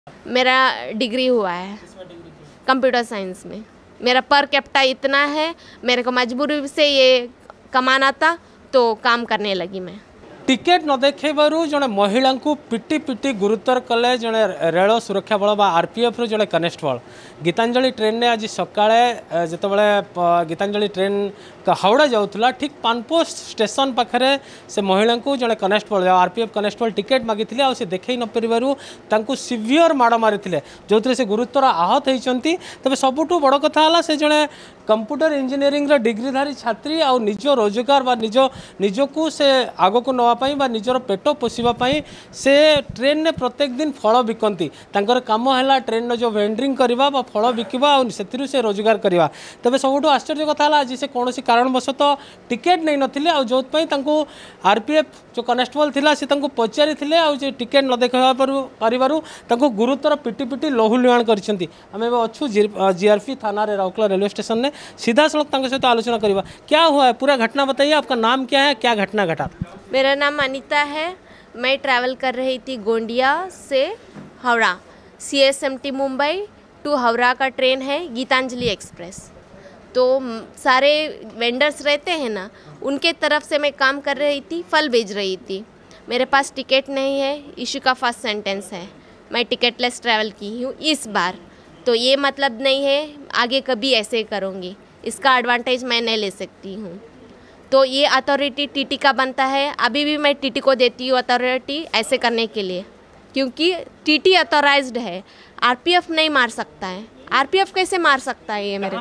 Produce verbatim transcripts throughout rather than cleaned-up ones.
मेरा डिग्री हुआ है कंप्यूटर साइंस में। मेरा पर कैपिटा इतना है, मेरे को मजबूरी से ये कमाना था तो काम करने लगी मैं। टिकेट न देखु जड़े महिला को पिटी पिटी गुरुतर कले जड़े रेल सुरक्षा बल बा आरपीएफ रो जड़े कनेस्टेबल गीतांजलि ट्रेन ने आज सकाळे जितेबाला गीतांजलि ट्रेन हावड़ा जाऊला ठीक पानपोस्ट स्टेशन पाखे से महिला को जड़े कनेस्टेबल आरपीएफ कनेस्टेबल टिकेट मागी आ देखे न पारू सीवियर माड़ मारी जो से गुरुतर आहत होती। तबे सबुठु बड़ कथा है से जड़े कंप्यूटर इंजीनियरिंग डिग्रीधारी छात्री आ निज रोजगार बा निज निजको से आग को नवाई बा निजर पेट पोषापी से ट्रेन ने प्रत्येक दिन फल बिकती कम है ट्रेन जो वेंडरिंग करवा बा फल बिकवा से से रोजगार करवा। तबे सबुठु आश्चर्य कथा है आज से कौन कारणवशतः टिकेट नहीं नथिले आ जो आरपीएफ जो कनेस्टेबल थिला से पचारि टिकेट न देखा पारिबारु गुरुतर पिटी पिटी लहू लुहाण करछंती। आम अच्छू जीआरपी थाना राउरकेला रेलवे स्टेशन ने सीधा सड़क सहित आलोचना करवा। क्या हुआ है पूरा घटना बताइए, आपका नाम क्या है, क्या घटना घटा? मेरा नाम अनीता है। मैं ट्रैवल कर रही थी गोंडिया से हावड़ा, सीएसएमटी मुंबई टू हावड़ा का ट्रेन है गीतांजलि एक्सप्रेस। तो सारे वेंडर्स रहते हैं ना, उनके तरफ से मैं काम कर रही थी, फल बेच रही थी। मेरे पास टिकट नहीं है, इशू का फर्स्ट सेंटेंस है। मैं टिकटलेस ट्रैवल की हूँ इस बार, तो ये मतलब नहीं है आगे कभी ऐसे करूँगी, इसका एडवांटेज मैं नहीं ले सकती हूँ। तो ये अथॉरिटी टीटी का बनता है, अभी भी मैं टीटी को देती हूँ अथॉरिटी ऐसे करने के लिए, क्योंकि टीटी अथॉराइज्ड है, आरपीएफ नहीं मार सकता है। आरपीएफ कैसे मार सकता है? ये मेरे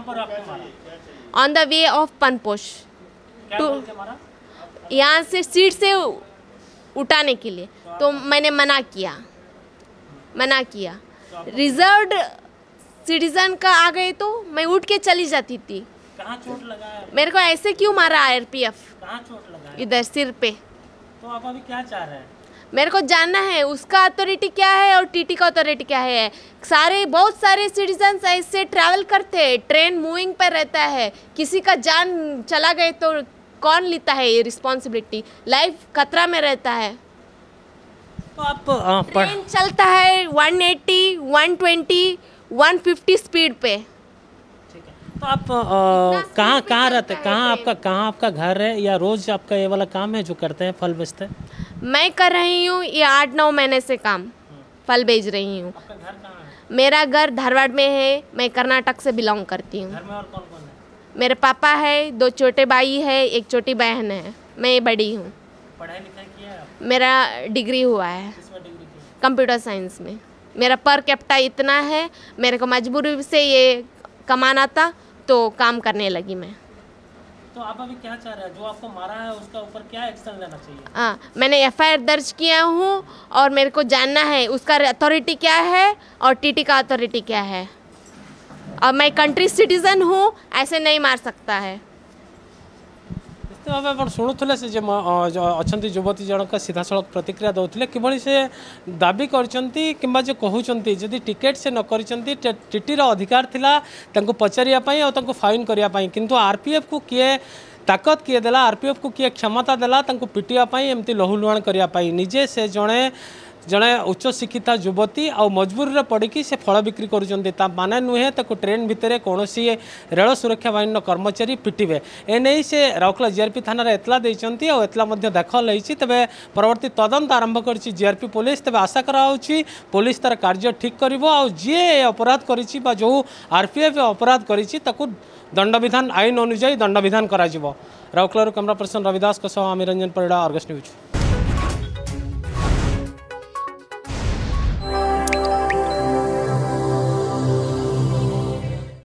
on the way of Panposh to यहाँ से सीट से उठाने के लिए, तो मैंने मना किया मना किया रिजर्व्ड सिटीजन का आ गए तो मैं उठ के चली जाती थी। कहाँ चोट लगा है? मेरे को ऐसे क्यों मारा आरपीएफ? कहाँ चोट लगा है? इधर सिर पे। तो आप अभी क्या चाह रहे हैं? मेरे को जानना है उसका अथॉरिटी क्या है और टीटी का अथॉरिटी क्या है। सारे बहुत सारे सिटीजन्स ऐसे ट्रैवल करते हैं, ट्रेन मूविंग पर रहता है, किसी का जान चला गए तो कौन लेता है ये रिस्पॉन्सिबिलिटी? लाइफ खतरा में रहता है। तो आप आ, ट्रेन चलता है one eighty, one twenty, one fifty speed पे। तो आप कहाँ कहाँ रहते हैं? कहाँ आपका कहाँ आपका घर है या रोज आपका ये वाला काम है जो करते हैं फल बेचते हैं? मैं कर रही हूँ ये आठ नौ महीने से काम, फल बेच रही हूँ। आपका घर कहाँ है? मेरा घर धारवाड़ में है, मैं कर्नाटक से बिलोंग करती हूँ। घर में और कौन कौन है? मेरे पापा है, दो छोटे भाई है, एक छोटी बहन है, मैं बड़ी हूँ। पढ़ाई लिखाई किया है आप? मेरा डिग्री हुआ है किसमें डिग्री की? कंप्यूटर साइंस में। मेरा पर कैपिटा इतना है, मेरे को मजबूरी से ये कमाना था तो काम करने लगी मैं। तो आप अभी क्या चाह रहे हैं? जो आपको मारा है उसका ऊपर क्या एक्शन लेना चाहिए? हाँ, मैंने एफआईआर दर्ज किया हूँ और मेरे को जानना है उसका अथॉरिटी क्या है और टीटी का अथॉरिटी क्या है। और मैं कंट्री सिटीजन हूँ, ऐसे नहीं मार सकता है। भाव शुणुले से अच्छा युवती जनक सीधा सड़क प्रतिक्रिया दौले कि से दाबी कर जो कहते जदि टिकेट से न कर टीटी अधिकार थिला पचारिया और फाइन करने किंतु आरपीएफ को किए ताकत किए देला, आरपीएफ को किए क्षमता देला पिटियापाई एमती लहू लुहाण करने निजे से जड़े जड़े उच्च शिक्षिता युवती आ मजबूरी पड़ी से फल बिक्री कर माने नुहे ट्रेन भितर कौन रेल सुरक्षा बाहिनी कर्मचारी पिटे एने से राउरकेला जीआरपी थाना एतला देती और एतला दाखल होती। तेज परवर्ती तदंत आरंभ कर जीआरपी पुलिस। तेज आशा कराऊँगी पुलिस तार कार्य ठीक कर जी अपराध कर जो आरपीएफ अपराध कर दंड विधान आईन अनुजाई दंड विधान कर। Rourkela camera person Ravidas Amir Ranjan Parida, argus news.